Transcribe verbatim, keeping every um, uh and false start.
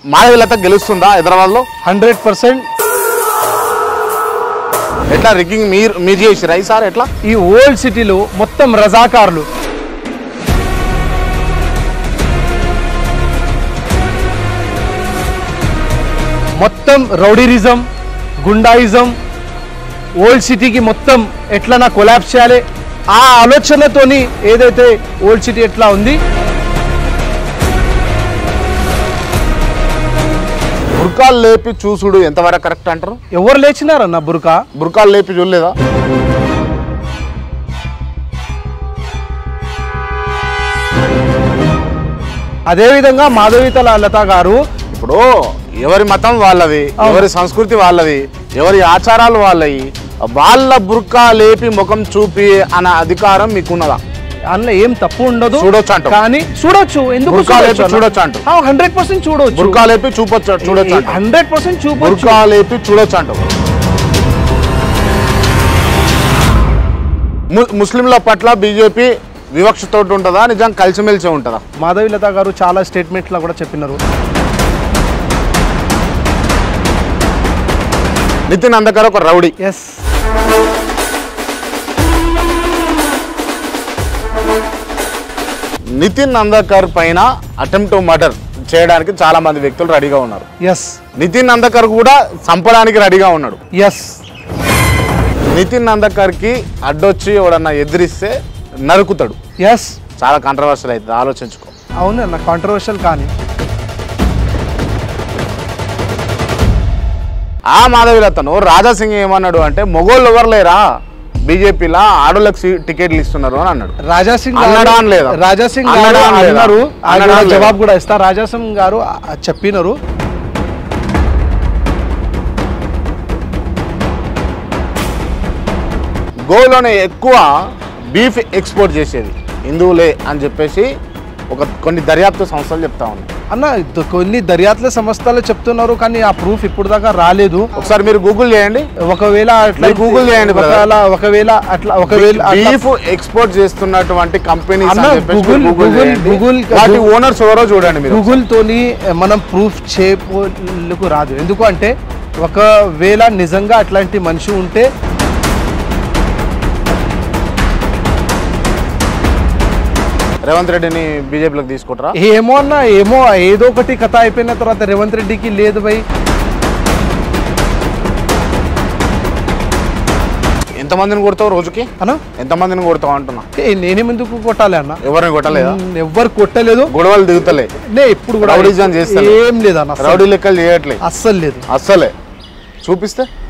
మాధవీలత గెలుస్తుందా హైదరాబాద్ లో? Hundred percent. ఎట్లా rigging మీరు మీరు చేసిరా ఈసారి? ఎట్లా ఈ ఓల్డ్ సిటీలో మొత్తం రజాకార్లు, మొత్తం రౌడీరిజం, గుండాయిజం, ఓల్డ్ సిటీకి మొత్తం ఎట్లా నా కొలాప్స్ చేయాలి ఆ ఆలోచనతోని ఏదైతే ఓల్డ్ సిటీ ఎట్లా ఉంది. బుర్కాలు లేపి చూసుడు ఎంతవరకు కరెక్ట్ అంటారు? ఎవరు లేచినారన్న బుర్కా? బుర్కాలు లేపి చూడలేదా? అదేవిధంగా మాధవీత లత గారు ఇప్పుడు ఎవరి మతం వాళ్ళది, ఎవరి సంస్కృతి వాళ్ళది, ఎవరి ఆచారాలు వాళ్ళవి, వాళ్ళ బుర్కా లేపి ముఖం చూపి అన్న అధికారం మీకున్నదా? అందులో ఏం తప్పు ఉండదు, చూడొచ్చు అంట. కానీ చూడొచ్చు, ఎందుకు చూడొచ్చు అంట. హండ్రెడ్ పర్సెంట్ చూడొచ్చు. బుర్కా లేపి చూపొచ్చు, చూడొచ్చు, హండ్రెడ్ పర్సెంట్ చూపొచ్చు. బుర్కా లేపి చూడొచ్చు అంట. ముస్లింల పట్ల బీజేపీ వివక్షతో ఉంటుందా, నిజం కలిసిమెలిసి ఉంటుందా? మాధవీలత గారు చాలా స్టేట్మెంట్లా కూడా చెప్పినారు. నితిన్ అంధకర్ ఒక రౌడీ. ఎస్. నితిన్ అంధకర్ పైన అటెంప్ట్ మర్డర్ చేయడానికి చాలా మంది వ్యక్తులు రెడీగా ఉన్నారు. ఎస్. నితిన్ అంధకర్ కూడా చంపడానికి రెడీగా ఉన్నాడు. ఎస్. నితిన్ అంధకర్ కి అడ్డొచ్చి ఎవడన్నా ఎదిరిస్తే నరుకుతాడు. ఎస్. చాలా కాంట్రవర్షియల్ అవుతుంది, ఆలోచించుకో. అవునన్న, కాంట్రవర్షియల్. కానీ ఆ మాధవీలతను రాజాసింగ్ ఏమన్నాడు అంటే, మొగోళ్ళు ఎవరు లేరా బీజేపీలో ఆడోళ్ళకి టికెట్లు ఇస్తున్నారు అని అన్నాడు. రాజాసింగ్ లేదా రాజాసింగ్ అన్నారు, జవాబు కూడా ఇస్తా. రాజాసింగ్ గారు చెప్పినారు, గోలోనే ఎక్కువ బీఫ్ ఎక్స్పోర్ట్ చేసేది హిందువులే అని చెప్పేసి ఒక కొన్ని దర్యాప్తు సంస్థలు చెప్తా ఉన్నాయి. అన్న కొన్ని దర్యాప్తు సంస్థలు చెప్తున్నారు, కానీ ఆ ప్రూఫ్ ఇప్పుడు దాకా రాలేదు. ఒకసారి మీరు గూగుల్ చేయండి. ఒకవేళ అట్లా గూగుల్ చేయండి. ఒకవేళ అట్లా ఒకవేళ బీఫ్ ఎక్స్పోర్ట్ చేస్తున్నటువంటి కంపెనీస్ గూగుల్ గూగుల్ వాటి ఓనర్స్ ఎవరో చూడండి మీరు. గూగుల్ తోని మనం ప్రూఫ్ చేయకు రాదు. ఎందుకు అంటే ఒకవేళ నిజంగా అట్లాంటి మనిషి ఉంటే రేవంత్ రెడ్డిని బీజేపీలోకి తీసుకుంటారా? ఏమో అన్న, ఏమో ఏదో ఒకటి కథ అయిపోయిన తర్వాత రేవంత్ రెడ్డికి లేదు భయ్. ఎంతమందిని కొడతావు రోజుకి అన్న? ఎంతమందిని కొడతావు అంటున్నా. నేనేమెందుకు కొట్టాలి అన్న? ఎవరిని కొట్టలేదా? ఎవరు కొట్టలేదు. గొడవలు దిగుతలే ఇప్పుడు కూడా ఏం లేదు అన్న, రౌడీ లెక్కలు చేయట్లేదు అస్సలు లేదు. అస్సలే. చూపిస్తే